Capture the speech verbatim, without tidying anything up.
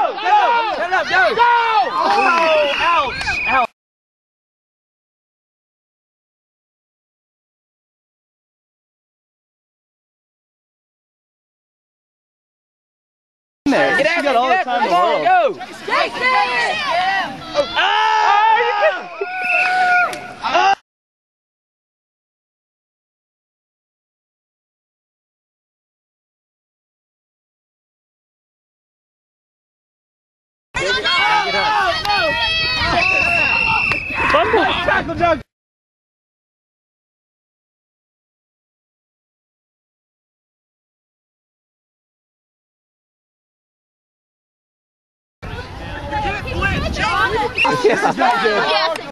Go! Shut up, go! Go! Oh, ouch! Ouch! There. Get She after got it, all the get time after in the it. Come on, world. go! Jason! Oh! Oh! Tackle, Doug. Get it, John! This is not good.